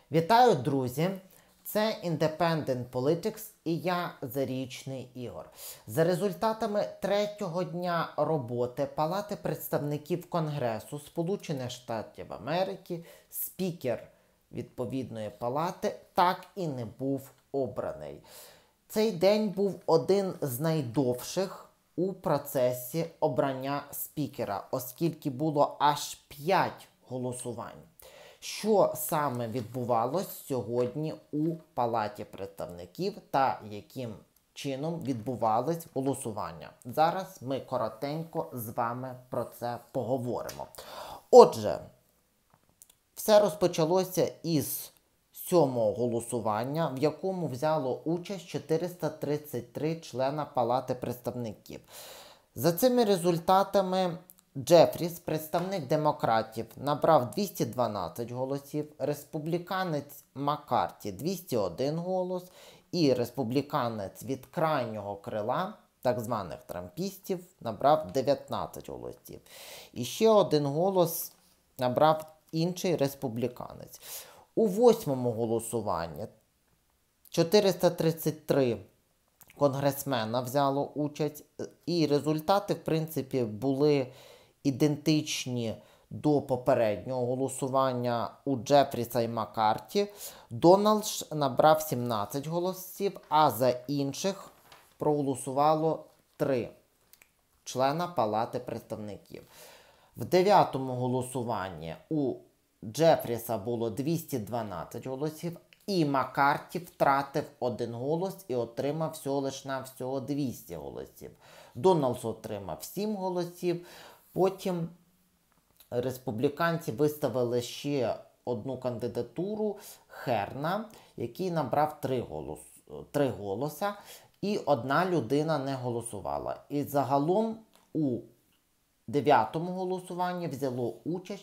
Вітаю, друзі! Це Independent Politics і я, Зарічний Ігор. За результатами третього дня роботи Палати представників Конгресу Сполучених Штатів Америки, спікер відповідної палати так і не був обраний. Цей день був один з найдовших у процесі обрання спікера, оскільки було аж 5 голосувань. Що саме відбувалось сьогодні у Палаті представників та яким чином відбувались голосування? Зараз ми коротенько з вами про це поговоримо. Отже, все розпочалося із 7-го голосування, в якому взяло участь 433 члена Палати представників. За цими результатами Джефріс, представник демократів, набрав 212 голосів, республіканець Маккарті – 201 голос і республіканець від крайнього крила, так званих трампістів, набрав 19 голосів. І ще один голос набрав інший республіканець. У 8-му голосуванні 433 конгресмена взяло участь, і результати, в принципі, були ідентичні до попереднього голосування у Джефріса і Маккарті. Дональд набрав 17 голосів, а за інших проголосувало 3 члена Палати представників. В 9-му голосуванні у Джефріса було 212 голосів, і Маккарті втратив 1 голос і отримав всього лиш навсього 200 голосів. Дональд отримав 7 голосів. Потім республіканці виставили ще одну кандидатуру Херна, який набрав 3 голоса, і одна людина не голосувала. І загалом у 9-му голосуванні взяло участь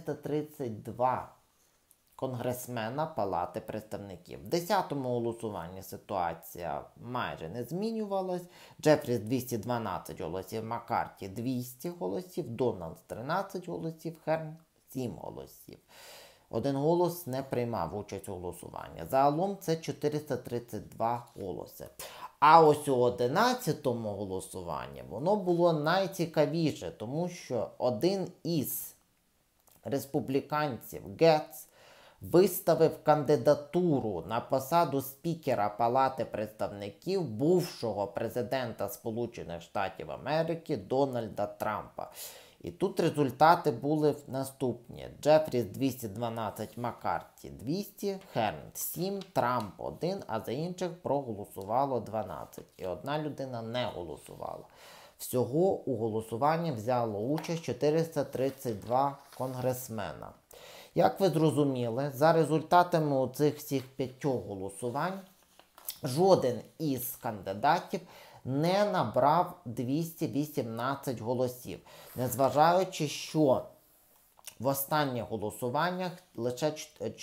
432 конгресмена Палати представників. В 10-му голосуванні ситуація майже не змінювалась. Джефріс 212 голосів, Маккарті 200 голосів, Дональд 13 голосів, Херн 7 голосів. 1 голос не приймав участь у голосуванні. Загалом це 432 голоси. А ось у 11-му голосуванні воно було найцікавіше, тому що один із республіканців, Гетц, виставив кандидатуру на посаду спікера Палати представників бувшого президента Сполучених Штатів Америки Дональда Трампа. І тут результати були наступні. Джефріс 212, Маккарті 200, Херн 7, Трамп 1, а за інших проголосувало 12. І одна людина не голосувала. Всього у голосуванні взяло участь 432 конгресмена. Як ви зрозуміли, за результатами цих всіх 5 голосувань жоден із кандидатів не набрав 218 голосів. Незважаючи, що в останніх голосуваннях лише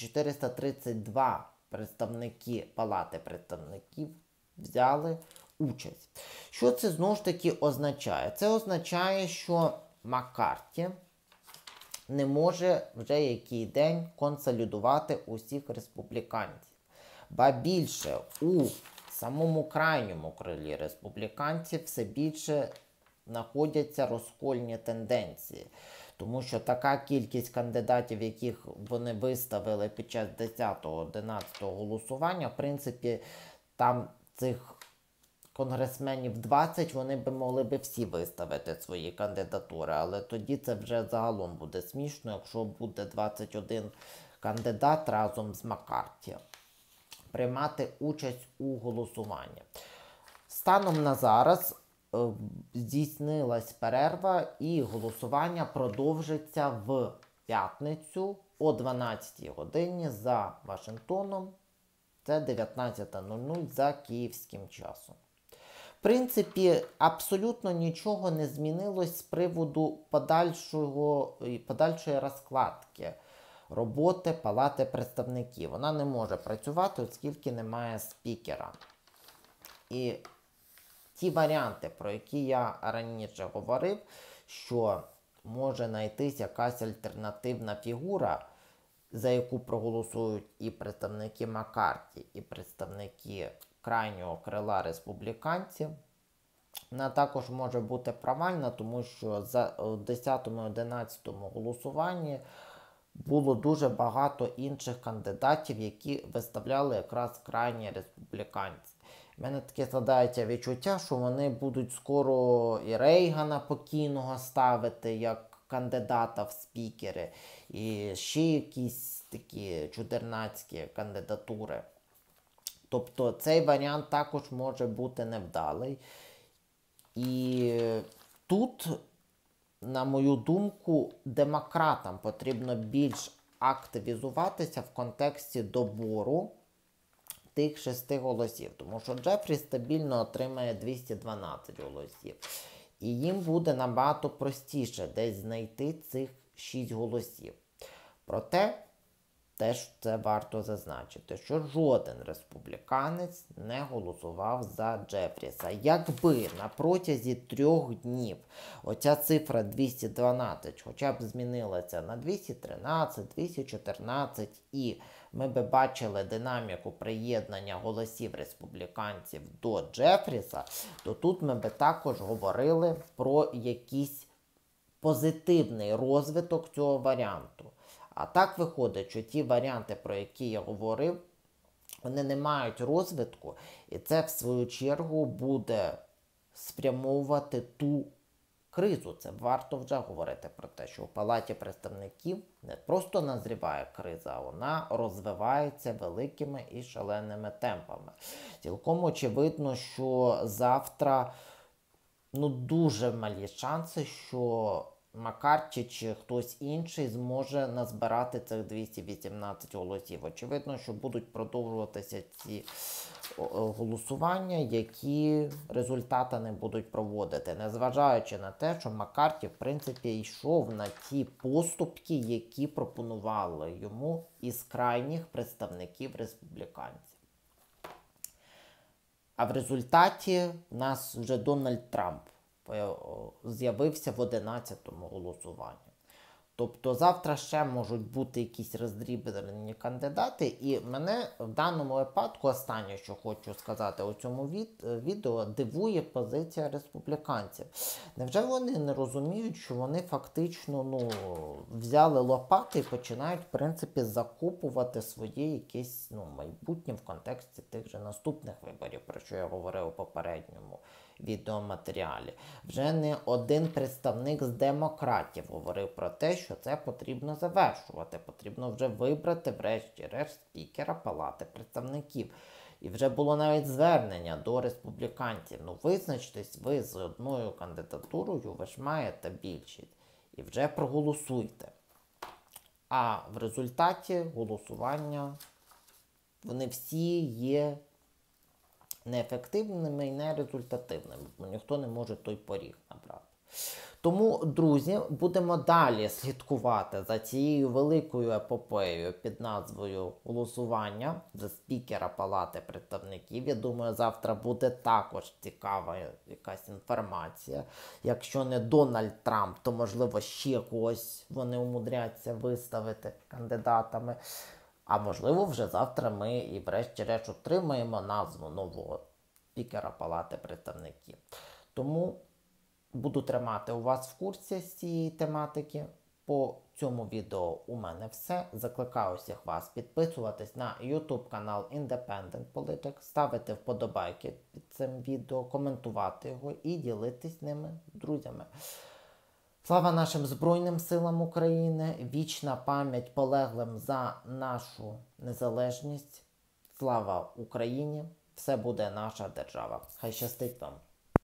432 представники Палати представників взяли участь. Що це знову ж таки означає? Це означає, що Маккарті не може вже який день консолідувати усіх республіканців. Ба більше, у самому крайньому крилі республіканців все більше знаходяться розкольні тенденції. Тому що така кількість кандидатів, яких вони виставили під час 10-11 голосування, в принципі, там цих конгресменів 20, вони б могли б всі виставити свої кандидатури, але тоді це вже загалом буде смішно, якщо буде 21 кандидат разом з Маккарті приймати участь у голосуванні. Станом на зараз здійснилась перерва і голосування продовжиться в п'ятницю о 12 годині за Вашингтоном. Це 19:00 за київським часом. В принципі, абсолютно нічого не змінилось з приводу подальшої розкладки роботи Палати представників. Вона не може працювати, оскільки немає спікера. І ті варіанти, про які я раніше говорив, що може знайтись якась альтернативна фігура за яку проголосують і представники Маккарті, і представники крайнього крила республіканців, вона також може бути провальна, тому що за 10-11 голосуванні було дуже багато інших кандидатів, які виставляли якраз крайні республіканці. У мене таке складається відчуття, що вони будуть скоро і Рейгана покійного ставити як кандидата в спікери, і ще якісь такі чудернацькі кандидатури. Тобто цей варіант також може бути невдалий. І тут, на мою думку, демократам потрібно більш активізуватися в контексті добору тих 6 голосів. Тому що Джефрі стабільно отримає 212 голосів. І їм буде набагато простіше десь знайти цих 6 голосів. Проте, теж це варто зазначити, що жоден республіканець не голосував за Джефріса. Якби на протязі 3 днів оця цифра 212 хоча б змінилася на 213, 214 і ми б бачили динаміку приєднання голосів республіканців до Джефріса, то тут ми б також говорили про якийсь позитивний розвиток цього варіанту. А так виходить, що ті варіанти, про які я говорив, вони не мають розвитку, і це, в свою чергу, буде спрямовувати ту кризу. Це варто вже говорити про те, що у Палаті представників не просто назріває криза, а вона розвивається великими і шаленими темпами. Цілком очевидно, що завтра дуже малі шанси, що Маккарті чи хтось інший зможе назбирати цих 218 голосів. Очевидно, що будуть продовжуватися ці голосування, які результати не будуть проводити. Незважаючи на те, що Маккарті, в принципі, йшов на ті поступки, які пропонували йому із крайніх представників республіканців. А в результаті в нас вже Дональд Трамп з'явився в 11-му голосуванні. Тобто завтра ще можуть бути якісь роздрібні кандидати. І мене в даному випадку, останнє, що хочу сказати у цьому відео, дивує позиція республіканців. Невже вони не розуміють, що вони фактично взяли лопати і починають, в принципі, закопувати своє якесь майбутнє в контексті тих же наступних виборів, про що я говорив у попередньому відеоматеріалі. Вже не один представник з демократів говорив про те, що це потрібно завершувати. Потрібно вже вибрати врешті-решт спікера Палати представників. І вже було навіть звернення до республіканців. Визначтесь ви з одною кандидатурою, ви ж маєте більшість. І вже проголосуйте. А в результаті голосування вони всі є неефективними і нерезультативними, бо ніхто не може той поріг набрати. Тому, друзі, будемо далі слідкувати за цією великою епопеєю під назвою голосування за спікера Палати представників. Я думаю, завтра буде також цікава якась інформація. Якщо не Дональд Трамп, то, можливо, ще когось вони умудряться виставити кандидатами. А можливо, вже завтра ми і врешті-решт отримаємо назву нового спікера Палати представників. Тому буду тримати у вас в курсі з цієї тематики. По цьому відео у мене все. Закликаю всіх вас підписуватись на YouTube канал Independent Politics, ставити вподобайки під цим відео, коментувати його і ділитись ними з друзями. Слава нашим Збройним силам України, вічна пам'ять полеглим за нашу незалежність. Слава Україні! Все буде наша держава. Хай щастить вам!